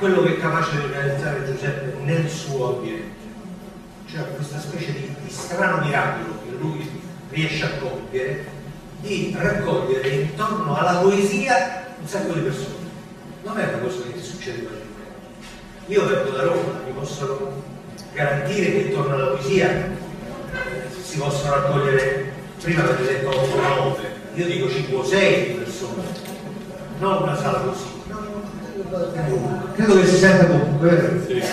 quello che è capace di realizzare Giuseppe nel suo ambiente, cioè questa specie di strano miracolo che lui riesce a compiere, di raccogliere intorno alla poesia un sacco di persone. Non è una cosa che succede facilmente. Io vengo da Roma, mi posso garantire che intorno alla poesia si possono raccogliere, prima avete detto 8-9, io dico 5-6 persone, non una sala così. Credo che si senta comunque. Sì.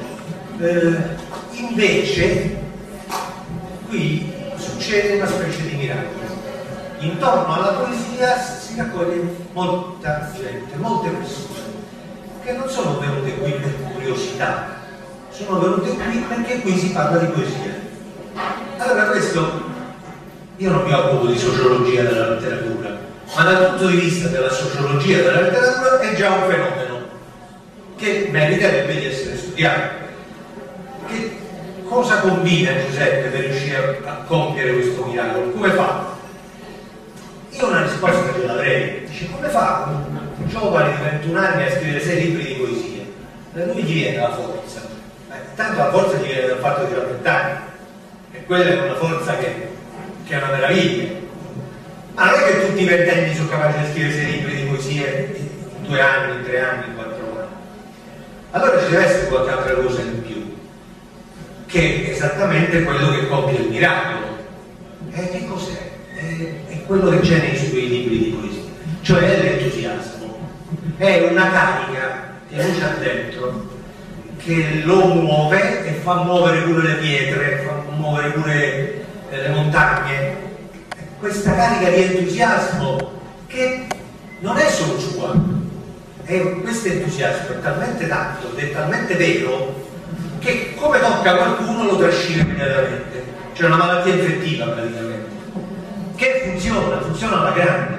Invece qui succede una specie di miracolo. Intorno alla poesia si raccoglie molta gente, molte persone che non sono venute qui per curiosità, sono venute qui perché qui si parla di poesia. Allora questo, io non mi occupo di sociologia della letteratura, ma dal punto di vista della sociologia della letteratura è già un fenomeno che meriterebbe di essere studiato. Che cosa combina Giuseppe per riuscire a compiere questo miracolo? Come fa? Io una risposta ce l'avrei. Dice, come fa un giovane di 21 anni a scrivere 6 libri di poesia? Da lui gli viene la forza. Tanto la forza gli viene dal fatto di avere 20 anni. E quella è una forza che è una meraviglia. Ma non è che tutti i ventenni sono capaci di scrivere 6 libri di poesia in 2 anni, in 3 anni, in 4 anni. Allora ci deve essere qualche altra cosa in più, che è esattamente quello che compie il miracolo. E che cos'è? È quello che c'è nei suoi libri di poesia, cioè l'entusiasmo. È una carica che lui c'ha dentro, che lo muove e fa muovere pure le pietre, fa muovere pure le montagne. Questa carica di entusiasmo che non è solo sua, questo entusiasmo è talmente tanto, è talmente vero, che come tocca qualcuno lo trascina immediatamente. C'è una malattia infettiva praticamente, che funziona alla grande.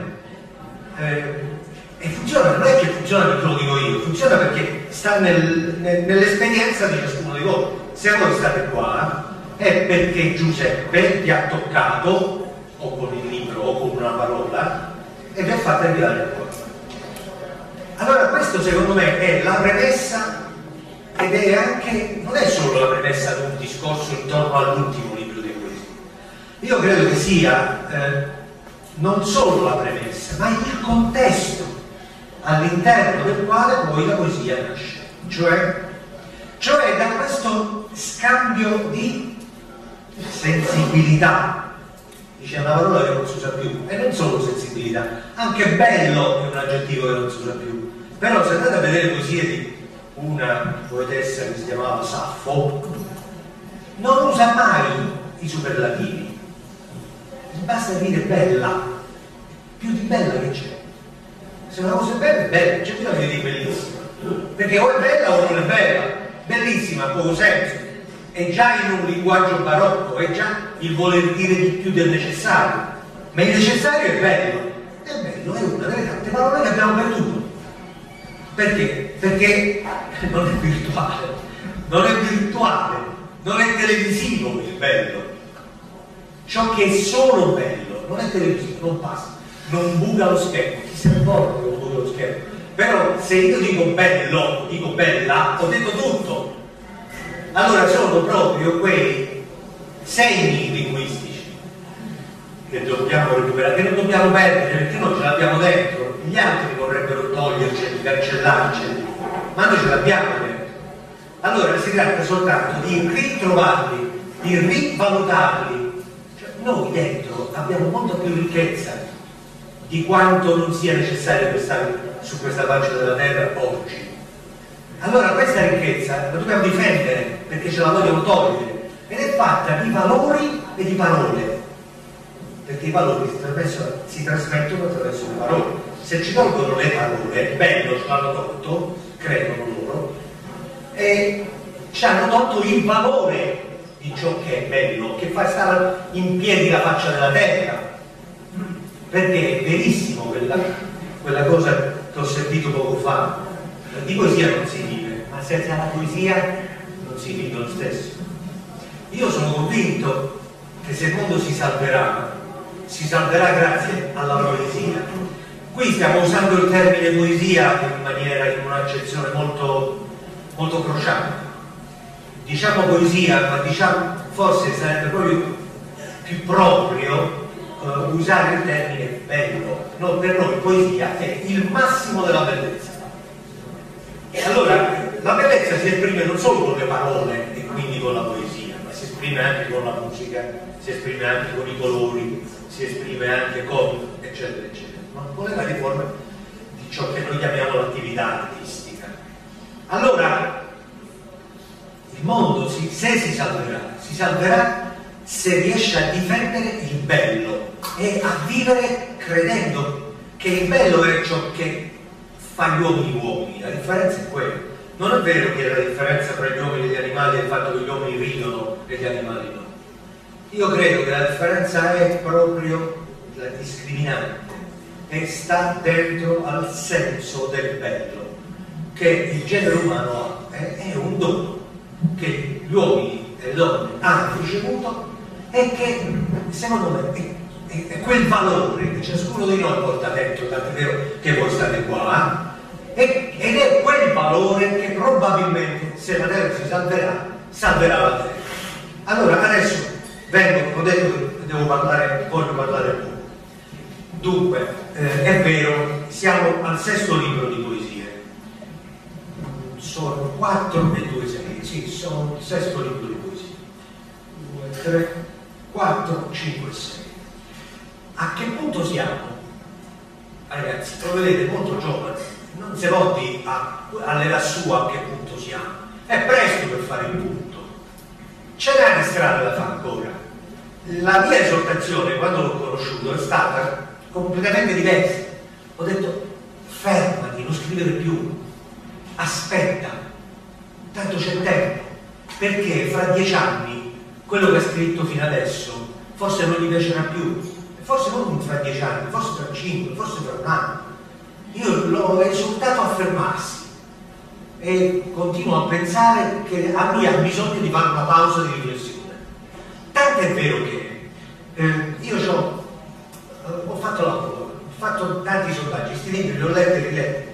E funziona, non è che funziona perché lo dico io, funziona perché sta nell'esperienza di ciascuno di voi. Se voi state qua è perché Giuseppe vi ha toccato, o con il libro o con una parola, e vi ha fatto arrivare qua. Allora questo secondo me è la premessa, ed è anche, non è solo la premessa di un discorso intorno all'ultimo libro di poesia. Io credo che sia non solo la premessa, ma il contesto all'interno del quale poi la poesia nasce. Cioè da questo scambio di sensibilità. Dice una parola che non si usa più, e non solo sensibilità, anche bello è un aggettivo che non si usa più. Però se andate a vedere poesie di una poetessa che si chiamava Saffo, non usa mai i superlativi, basta dire bella, più di bella che c'è. Se una cosa è bella, è bella, c'è bisogno di dire bellissima, perché o è bella o non è bella. Bellissima ha poco senso, è già in un linguaggio barocco, è già il voler dire di più del necessario, ma il necessario è bello, è una delle tante parole che abbiamo perduto. Perché? Perché non è virtuale, non è televisivo il bello. Ciò che è solo bello non è televisivo, non passa, non buca lo schermo, chi se ne importa che non buca lo schermo. Però se io dico bello, dico bella, ho detto tutto. Allora sono proprio quei segni linguistici che dobbiamo recuperare, che non dobbiamo perdere, perché noi ce l'abbiamo dentro. Gli altri vorrebbero toglierceli, cancellarceli, ma noi ce l'abbiamo dentro. Allora si tratta soltanto di ritrovarli, di rivalutarli. Cioè, noi dentro abbiamo molta più ricchezza di quanto non sia necessario stare su questa faccia della terra oggi. Allora questa ricchezza la dobbiamo difendere, perché ce la vogliono togliere, ed è fatta di valori e di parole, perché i valori si trasmettono attraverso le parole. Se ci tolgono le parole, bello ce l'hanno tolto, credono loro, e ci hanno tolto il valore di ciò che è bello, che fa stare in piedi la faccia della terra. Perché è verissimo quella cosa che ho sentito poco fa, di poesia non si vive, ma senza la poesia non si vive lo stesso. Io sono convinto che se il mondo si salverà grazie alla poesia. Qui stiamo usando il termine poesia in un'accezione molto, molto crociata. Diciamo poesia, ma diciamo forse sarebbe proprio più proprio usare il termine bello. No, per noi poesia è il massimo della bellezza. E allora la bellezza si esprime non solo con le parole e quindi con la poesia, ma si esprime anche con la musica, si esprime anche con i colori, si esprime anche con eccetera eccetera, ma con le varie forme di ciò che noi chiamiamo l'attività artistica. Allora il mondo se si salverà se riesce a difendere il bello e a vivere credendo che il bello è ciò che fa gli uomini uomini. La differenza è quella. Non è vero che la differenza tra gli uomini e gli animali è il fatto che gli uomini ridono e gli animali no. Io credo che la differenza è proprio la discriminante e sta dentro al senso del bello che il genere umano ha. È un dono che gli uomini e le donne hanno ricevuto e che secondo me è quel valore che ciascuno di noi porta dentro, tant'è vero che voi state qua, ed è quel valore che probabilmente, se la terra si salverà, salverà la terra. Allora adesso ho detto che voglio parlare poco. Dunque, è vero, siamo al 6° libro di poesie, sono 4 e 2 6, sì, sono il 6° libro di poesie, 2, 3, 4, 5, 6. A che punto siamo? Ragazzi, lo vedete, molto giovane, non si noti all'età sua a che punto siamo. È presto per fare il punto. Ce n'è una strada da fare ancora. La mia esortazione, quando l'ho conosciuto, è stata completamente diversa. Ho detto, fermati, non scrivere più, aspetta, tanto c'è tempo, perché fra 10 anni quello che ha scritto fino adesso forse non gli piacerà più. Forse non fra 10 anni, forse tra 5, forse tra un anno. Io l'ho esortato a fermarsi e continuo a pensare che lui ha bisogno di fare una pausa di riflessione. Tanto è vero che io ho fatto la prova, ho fatto tanti sondaggi, questi libri li ho letti e riletti,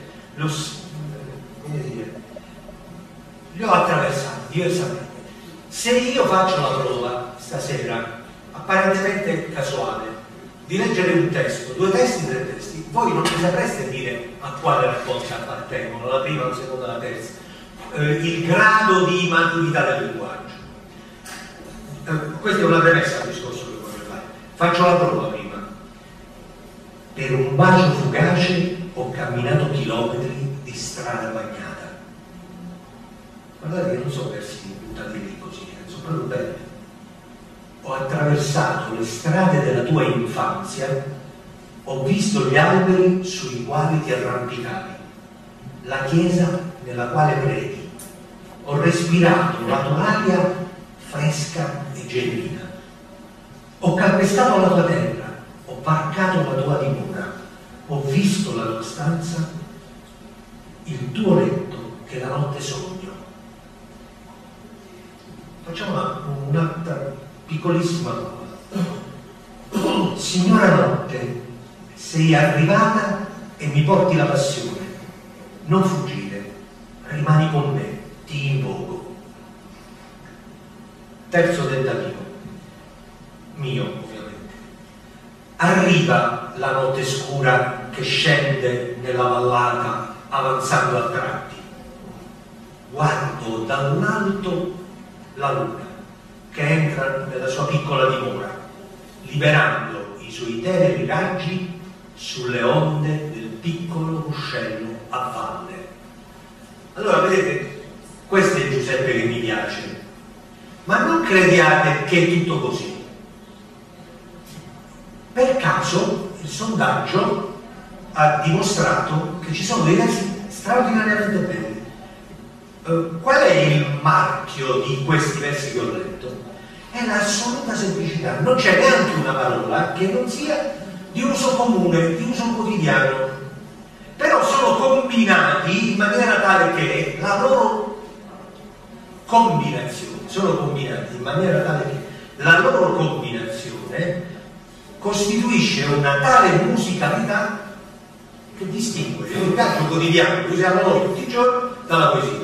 li ho attraversati diversamente. Se io faccio la prova stasera, apparentemente casuale, di leggere un testo, 2 testi, 3 testi, voi non mi sapreste dire a quale raccolta appartengono, la prima, la seconda, la terza, il grado di maturità del linguaggio. Questa è una premessa al discorso che voglio fare. Faccio la prova prima. Per un bacio fugace ho camminato chilometri di strada bagnata. Guardate che non so versi buttati lì così, sono proprio belli. Ho attraversato le strade della tua infanzia, ho visto gli alberi sui quali ti arrampicavi, la chiesa nella quale predi, ho respirato la tua aria fresca e genuina, ho calpestato la tua terra, ho varcato la tua dimora, ho visto la tua stanza, il tuo letto che la notte sogno. Facciamo un'altra piccolissima cosa. Signora notte, sei arrivata e mi porti la passione. Non fuggire, rimani con me, ti invoco. Terzo tentativo, mio ovviamente. Arriva la notte scura che scende nella vallata avanzando a tratti. Guardo dall'alto la luna che entra nella sua piccola dimora, liberando i suoi teneri raggi sulle onde del piccolo ruscello a valle. Allora vedete, questo è Giuseppe che mi piace, ma non crediate che è tutto così. Per caso il sondaggio ha dimostrato che ci sono dei versi straordinariamente belli. Qual è il marchio di questi versi che ho letto? È l'assoluta semplicità, non c'è neanche una parola che non sia di uso comune, di uso quotidiano, però sono combinati in maniera tale che la loro combinazione, costituisce una tale musicalità che distingue il linguaggio quotidiano che usiamo noi tutti i giorni dalla poesia.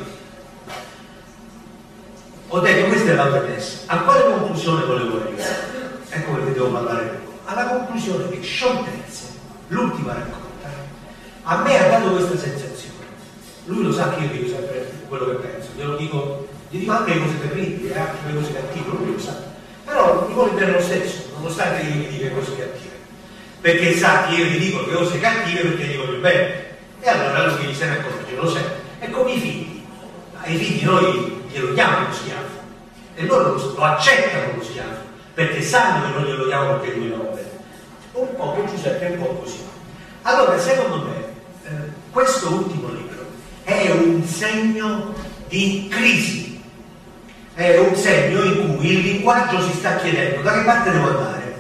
Ho detto, questa è la premessa. A quale conclusione volevo arrivare? Ecco perché devo parlare per voi. Alla conclusione che Scioltezze, l'ultima raccolta, a me ha dato questa sensazione. Lui lo sa che io dico sempre quello che penso, glielo dico, gli dico anche le cose terribili, anche le cose cattive, lui lo sa. Però mi vuole bene lo stesso, nonostante io gli dica cose cattive. Perché sa che io gli dico le cose cattive perché gli dico il bene. E allora lui se ne accorge, lo sa. È come i figli. Ai figli noi glielo diamo lo schiaffo e loro lo accettano lo schiaffo perché sanno che non glielo diamo perché lui non va bene. Un po' che Giuseppe è un po' così. Allora secondo me questo ultimo libro è un segno di crisi, è un segno in cui il linguaggio si sta chiedendo da che parte devo andare.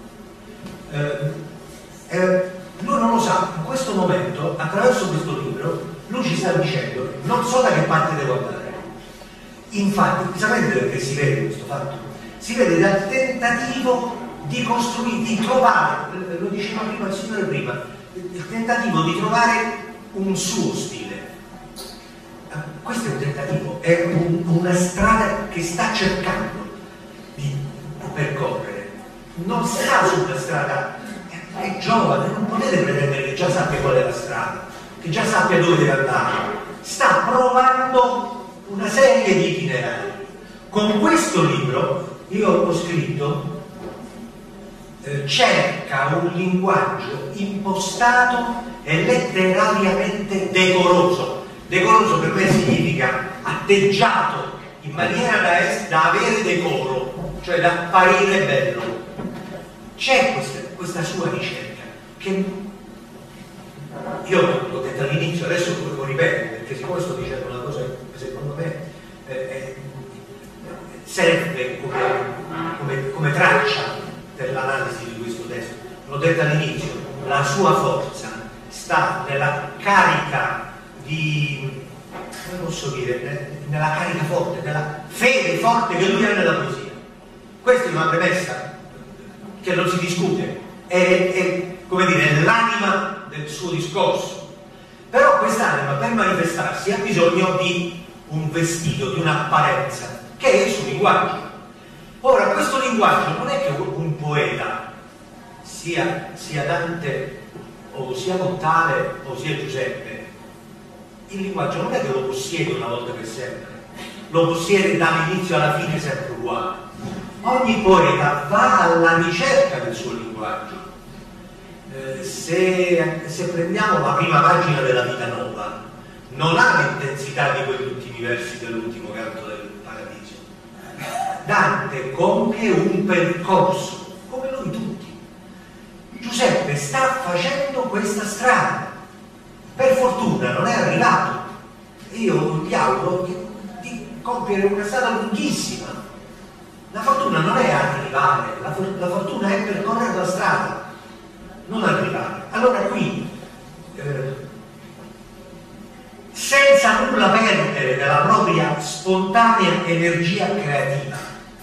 Lui non lo sa, in questo momento attraverso questo libro lui ci sta dicendo non so da che parte devo andare. Infatti, sapete perché si vede questo fatto? Si vede dal tentativo di costruire, di trovare, lo diceva prima il signore prima, il tentativo di trovare un suo stile. Questo è un tentativo, è una strada che sta cercando di percorrere. Non sta su una strada, è giovane, non potete pretendere che già sappia qual è la strada, che già sappia dove deve andare. Sta provando una serie di itinerari. Con questo libro io ho scritto cerca un linguaggio impostato e letterariamente decoroso. Decoroso per me significa atteggiato in maniera da avere decoro, cioè da apparire bello. C'è questa sua ricerca che io l'ho detto all'inizio, adesso lo ripeto perché siccome sto dicendo una cosa che secondo me serve come traccia per l'analisi di questo testo. L'ho detto all'inizio, la sua forza sta nella carica di, come posso dire, nella carica forte, nella fede forte che lui ha nella poesia. Questa è una premessa che non si discute, è come dire, l'anima del suo discorso. Però quest'anima per manifestarsi ha bisogno di un vestito, di un'apparenza, che è il suo linguaggio. Ora, questo linguaggio non è che un poeta, sia Dante o sia Montale o sia Giuseppe, il linguaggio non è che lo possiede una volta per sempre, lo possiede dall'inizio alla fine sempre uguale. Ogni poeta va alla ricerca del suo linguaggio. Se prendiamo la prima pagina della Vita Nuova, non ha l'intensità di quegli ultimi versi dell'ultimo canto del Paradiso. Dante compie un percorso, come noi tutti. Giuseppe sta facendo questa strada. Per fortuna non è arrivato. Io gli auguro di compiere una strada lunghissima. La fortuna non è arrivare, la fortuna è percorrere la strada, non arrivare. Allora qui, senza nulla perdere della propria spontanea energia creativa,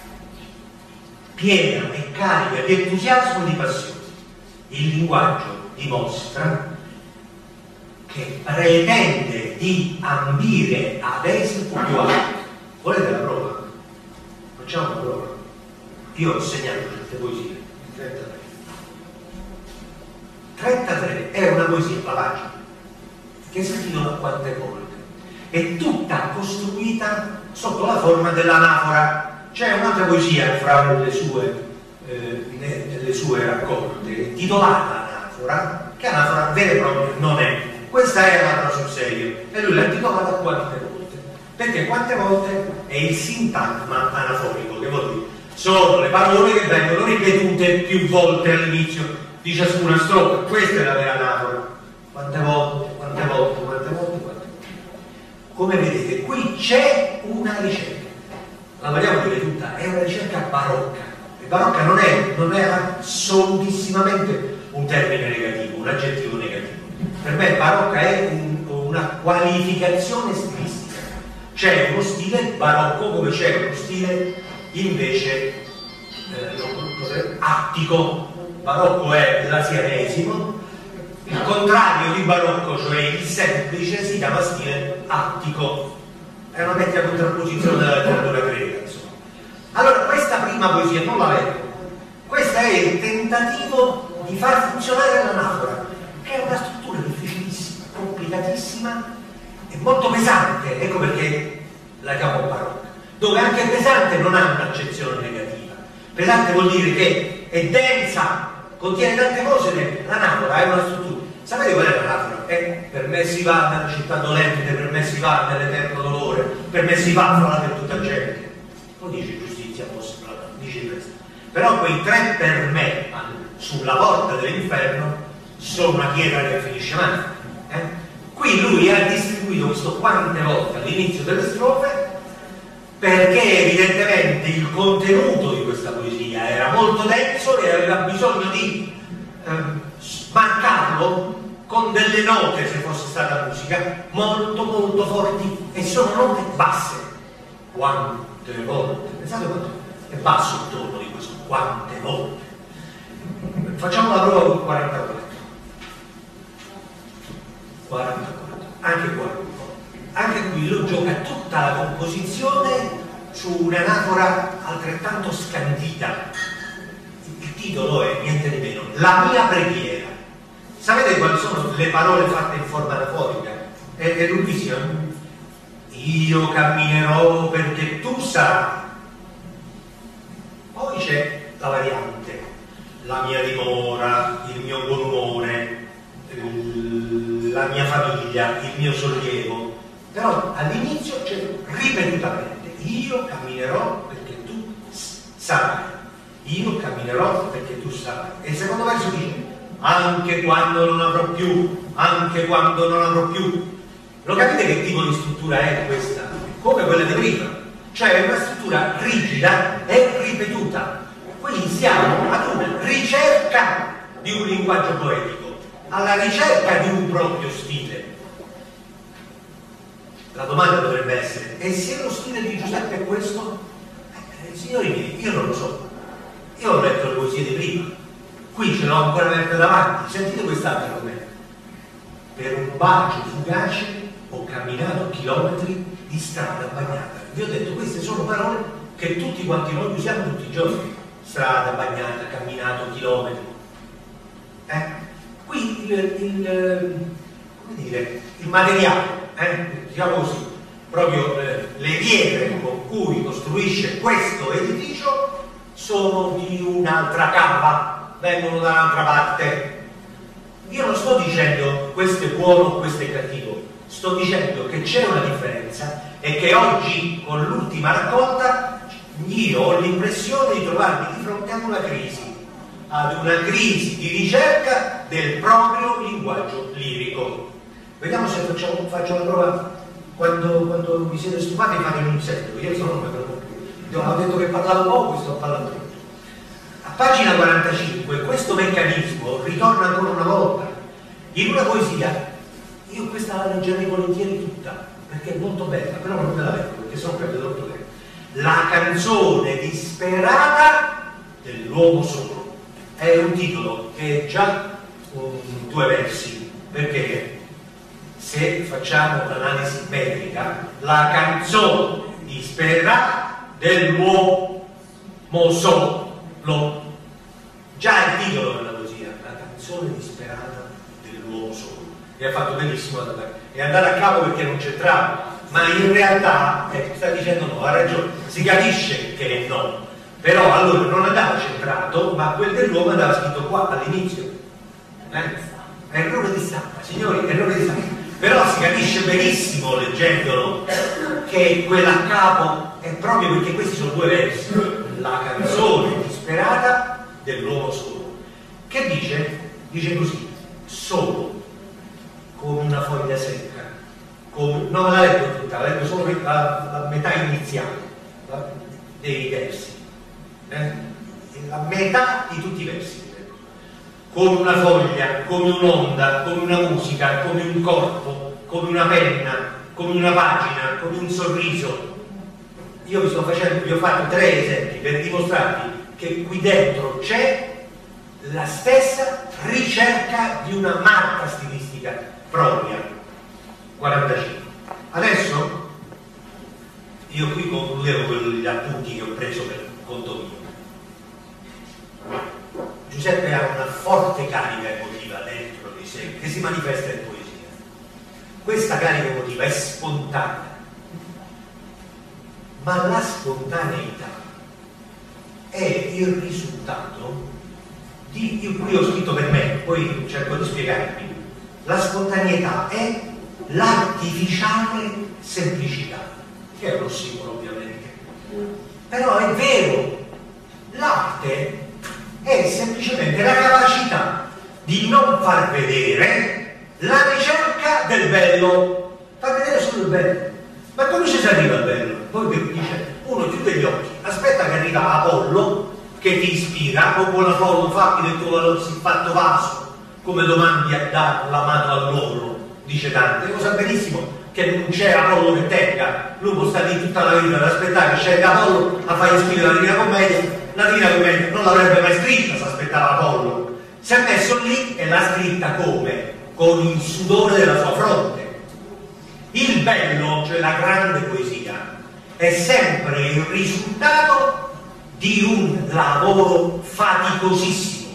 piena e carica di entusiasmo e di passione, il linguaggio dimostra che pretende di ambire ad esito più alto. Volete la prova? Facciamo una prova. Io ho segnato queste poesie, 33. 33 è una poesia, la pagina, che si intitola Quante volte. È tutta costruita sotto la forma dell'anafora. C'è un'altra poesia fra le sue raccolte, titolata Anafora, che anafora vera e propria non è. Questa è l'anafora sul serio, e lui l'ha titolata Quante volte. Perché quante volte è il sintagma anaforico, che vuol dire sono le parole che vengono ripetute più volte all'inizio di ciascuna strofa. Questa è la vera anafora. Quante volte, quante volte, quante volte, quante volte. Come vedete, qui c'è una ricerca. La vogliamo dire tutta, è una ricerca barocca. E barocca non è assolutissimamente un termine negativo, un aggettivo negativo. Per me barocca è una qualificazione stilistica. C'è uno stile barocco come c'è uno stile invece attico. Barocco è l'asianesimo, il contrario di barocco, cioè il semplice, si chiama stile attico. È una vecchia contrapposizione della letteratura greca, insomma. Allora, questa prima poesia non la leggo. Questo è il tentativo di far funzionare l'anafora, che è una struttura difficilissima, complicatissima e molto pesante. Ecco perché la chiamo barocca, dove anche pesante non ha un'accezione negativa. Pesante vuol dire che è densa, contiene tante cose. L'anafora è una struttura. Sapete qual è l'anafora? Per me si va nella città dolente, per me si va nell'eterno dolore, per me si va fra la per tutta gente. Non dice giustizia, dice questo. Però quei tre per me sulla porta dell'inferno sono una pietra che finisce mai. Qui lui ha distribuito questo quante volte all'inizio delle strofe, perché evidentemente il contenuto di questa poesia era molto denso e aveva bisogno di marcarlo con delle note, se fosse stata musica, molto molto forti, e sono note basse. Quante volte? Pensate quanto è basso il tono di questo quante volte. Facciamo la prova con 44. 44. Anche qua. Anche qui lo gioca tutta la composizione su un'anafora altrettanto scandita. Il titolo è niente di meno: La mia preghiera. Sapete quali sono le parole fatte in forma anaforica? È lunghissima. Io camminerò perché tu sarai. Poi c'è la variante: la mia dimora, il mio buon umore, la mia famiglia, il mio sollievo. Però all'inizio c'è ripetutamente: io camminerò perché tu sarai. Io camminerò perché tu sarai. E il secondo verso dice: anche quando non avrò più, anche quando non avrò più. Lo capite che tipo di struttura è questa? Come quella di prima, cioè è una struttura rigida e ripetuta. Quindi siamo ad una ricerca di un linguaggio poetico, alla ricerca di un proprio stile. La domanda dovrebbe essere: e se lo stile di Giuseppe è questo? Signori miei, io non lo so. Io ho letto le poesie di prima, qui ce l'ho ancora aperta davanti. Sentite quest'altra com'è: per un bacio fugace ho camminato chilometri di strada bagnata. Vi ho detto, queste sono parole che tutti quanti noi usiamo tutti i giorni: strada bagnata, camminato chilometri. Qui il materiale, diciamo così, proprio le pietre con cui costruisce questo edificio sono di un'altra cava, vengono da un'altra parte. Io non sto dicendo questo è buono, questo è cattivo, sto dicendo che c'è una differenza e che oggi con l'ultima raccolta io ho l'impressione di trovarmi di fronte ad una crisi di ricerca del proprio linguaggio lirico. Vediamo se faccio la prova. Quando vi siete stufati fate un insetto, io sono non me lo più. Ho detto che parlavo poco e sto parlando tutto. A pagina 45 questo meccanismo ritorna ancora una volta. In una poesia, io questa la leggerei volentieri tutta, perché è molto bella, però non me la leggo perché sono capito troppo bene. La canzone disperata dell'uomo solo. È un titolo che è già due versi, perché se facciamo un'analisi metrica, la canzone disperata dell'uomo solo, già il titolo della poesia, la canzone disperata dell'uomo solo, e ha fatto benissimo ad andare a capo perché non c'entrava, ma in realtà sta dicendo no, ha ragione, si capisce che è no, però allora non andava centrato, ma quel dell'uomo andava scritto qua all'inizio. Errore di stampa, signori, errore di stampa. Però si capisce benissimo leggendolo che quella a capo è proprio perché questi sono due versi: la canzone disperata dell'uomo solo. Che dice? Dice così: solo, come una foglia secca, non me la leggo tutta, la leggo solo la metà iniziale dei versi, la metà di tutti i versi. Come una foglia, come un'onda, come una musica, come un corpo, come una penna, come una pagina, come un sorriso. Io vi ho fatto tre esempi per dimostrarvi che qui dentro c'è la stessa ricerca di una marca stilistica propria. 45. Adesso io qui concludevo gli appunti che ho preso per conto mio. Giuseppe ha una forte carica emotiva dentro di sé che si manifesta in poesia. Questa carica emotiva è spontanea, ma la spontaneità è il risultato di, io qui ho scritto per me, poi cerco di spiegarvi, la spontaneità è l'artificiale semplicità, che è un ossimoro ovviamente, però è vero, l'arte è semplicemente la capacità di non far vedere la ricerca del bello, far vedere solo il bello. Ma come ci si arriva al bello? Poi che dice, uno chiude gli occhi, aspetta che arriva Apollo che ti ispira, o buon Apollo fatti del tuo siffatto vaso, come domandi a dare l'amato all'oro, dice Dante. Lo sa benissimo che non c'è Apollo che tenga, lui può stare lì tutta la vita ad aspettare che scenda Apollo a fare scrivere la Divina Commedia. La Divina Commedia non l'avrebbe mai scritta se aspettava Apollo, si è messo lì e l'ha scritta come? Con il sudore della sua fronte. Il bello, cioè la grande poesia, è sempre il risultato di un lavoro faticosissimo,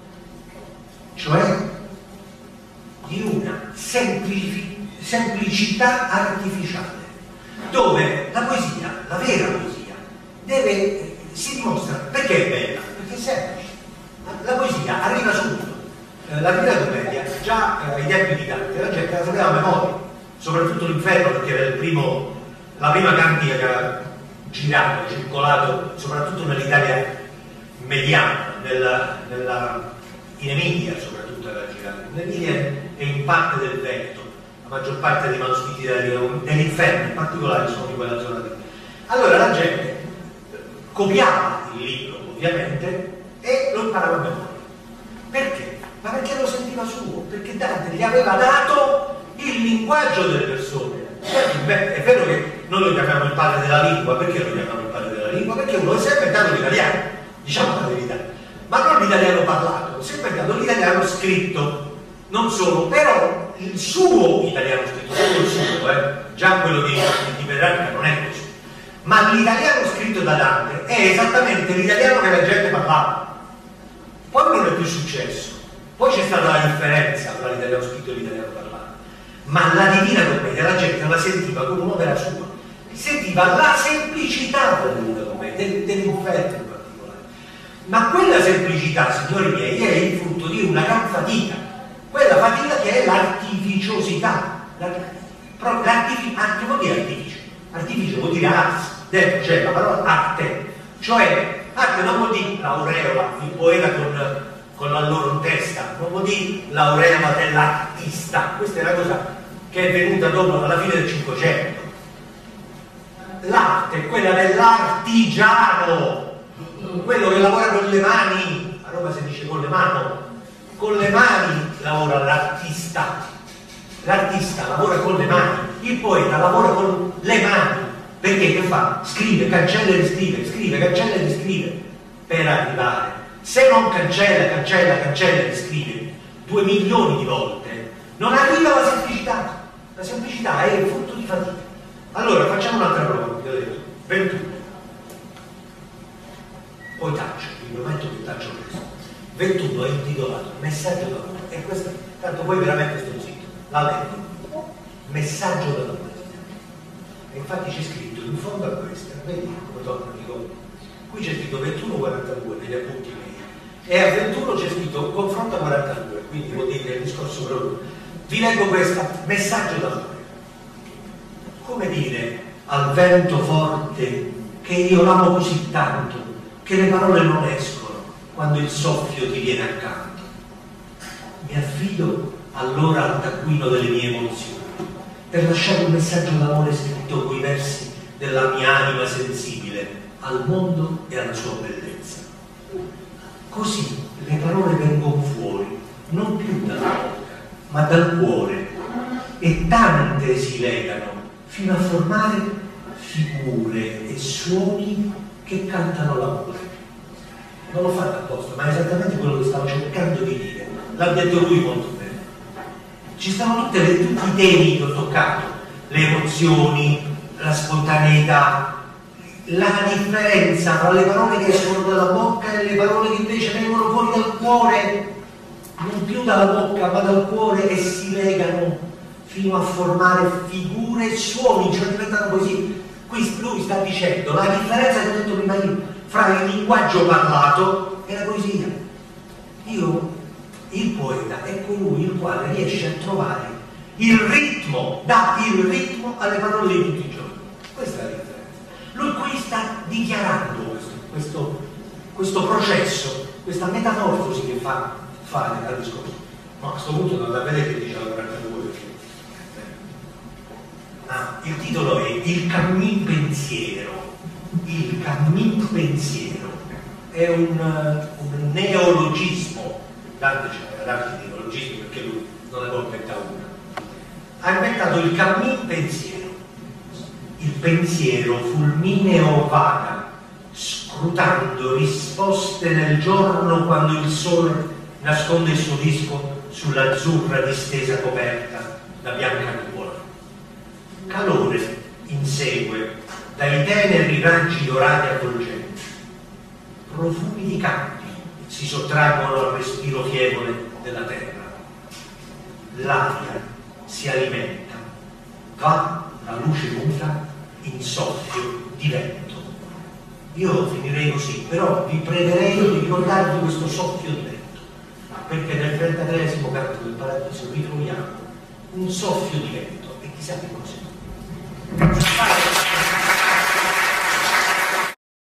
cioè di una semplicità artificiale, dove la poesia, la vera poesia, si dimostra perché è bella, perché è semplice. La poesia arriva subito. La Divina Commedia, già ai tempi di Dante, la gente la sapeva a memoria, soprattutto l'Inferno, perché era la prima cantica che ha girato, circolato, soprattutto nell'Italia mediana, in Emilia soprattutto era girato, in Emilia e in parte del Veneto, la maggior parte dei manoscritti dell'Inferno in particolare sono di quella zona lì. Allora la gente copiava il libro ovviamente e lo imparava a memoria. Perché? Ma perché lo sentiva suo, perché Dante gli aveva dato il linguaggio delle persone. È vero che noi lo chiamiamo il padre della lingua. Perché lo chiamiamo il padre della lingua? Perché uno si è inventato l'italiano, diciamo la verità, ma non l'italiano parlato, si è inventato l'italiano scritto, non solo, però il suo italiano scritto, solo il suo, già quello di Petrarca non è così, ma l'italiano scritto da Dante è esattamente l'italiano che la gente parlava. Poi non è più successo, poi c'è stata la differenza tra l'italiano scritto e l'italiano parlato, ma la Divina Commedia la gente la sentiva come un'opera sua, sentiva la semplicità della Divina Commedia, dell'Inferno in particolare. Ma quella semplicità, signori miei, è il frutto di una gran fatica, quella fatica che è l'artificiosità. Che vuol dire artificio? Artificio vuol dire ars, dentro c'è la parola arte, cioè arte non vuol dire l'aureola, il poeta con la loro in testa, non vuol dire l'aureola dell'artista. Questa è una cosa che è venuta dopo, alla fine del Cinquecento. L'arte è quella dell'artigiano, quello che lavora con le mani. A Roma si dice con le mani lavora l'artista. L'artista lavora con le mani, il poeta lavora con le mani. Perché che fa? Scrive, cancella e riscrive, scrive, cancella e riscrive per arrivare. Se non cancella e riscrive 2 milioni di volte, non arriva alla semplicità. La semplicità è il frutto di fatica. Allora facciamo un'altra prova, vi ho detto, 21. Poi taccio, vi prometto che taccio questo. 21 è intitolato Messaggio d'amore. E questo, tanto poi veramente sto zitto, la leggo. Messaggio d'amore. E infatti c'è scritto in fondo a questa, vedi come torna di gomma? Qui c'è scritto 21-42 negli appunti miei. E a 21 c'è scritto confronto a 42, quindi vuol dire che il discorso proprio. Vi leggo questa, messaggio d'amore. Come dire al vento forte che io l'amo così tanto che le parole non escono quando il soffio ti viene accanto. Mi affido allora al taccuino delle mie emozioni per lasciare un messaggio d'amore scritto coi versi della mia anima sensibile al mondo e alla sua bellezza. Così le parole vengono fuori, non più dalla bocca, ma dal cuore, e tante si legano fino a formare figure e suoni che cantano l'amore. non l'ho fatto apposta, ma è esattamente quello che stavo cercando di dire. L'ha detto lui molto bene. Ci stanno tutti i temi che ho toccato, le emozioni, la spontaneità, la differenza tra le parole che escono dalla bocca e le parole che invece vengono fuori dal cuore, non più dalla bocca ma dal cuore, e si legano fino a formare figure e suoni, cioè diventano così. Qui lui sta dicendo la differenza che ho detto prima io fra il linguaggio parlato e la poesia. Il poeta è colui il quale riesce a trovare il ritmo, dà il ritmo alle parole di tutti i giorni. Questa è la differenza. Lui qui sta dichiarando questo processo, questa metamorfosi che fa fare al discorso. Ma a questo punto non la vedete che dice la 42. Il titolo è Il cammin pensiero. Il cammin pensiero è un neologismo. Dante c'era tanti neologismi perché lui non ne può inventare una. Ha inventato il cammin pensiero. Il pensiero fulmineo vaga, scrutando risposte nel giorno quando il sole nasconde il suo disco sull'azzurra distesa coperta da bianca nuvola. Calore insegue dai teneri raggi dorati avvolgenti. Profumi di campi si sottraggono al respiro fievole della terra. L'aria si alimenta, va la luce muta in soffio di vento. Io finirei così, però vi pregherei di ricordarvi questo soffio di vento, perché nel 33esimo canto del Paradiso ritroviamo un soffio di vento e chissà che cos'è.